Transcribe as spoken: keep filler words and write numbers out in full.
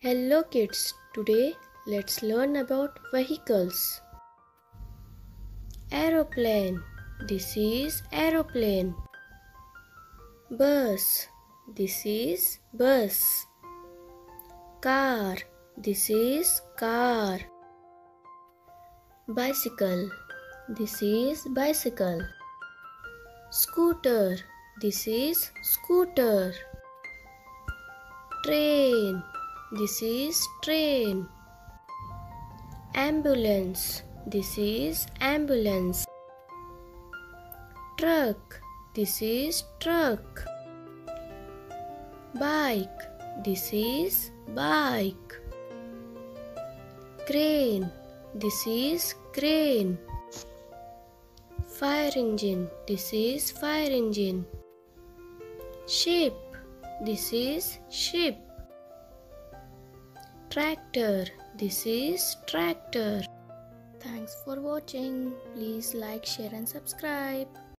Hello kids, today let's learn about vehicles. Aeroplane, this is aeroplane. Bus, this is bus. Car, this is car. Bicycle, this is bicycle. Scooter, this is scooter. Train, this is train. Ambulance, this is ambulance. Truck, this is truck. Bike, this is bike. Crane, this is crane. Fire engine, this is fire engine. Ship, this is ship. Tractor, this is tractor. Thanks for watching. Please like, share and subscribe.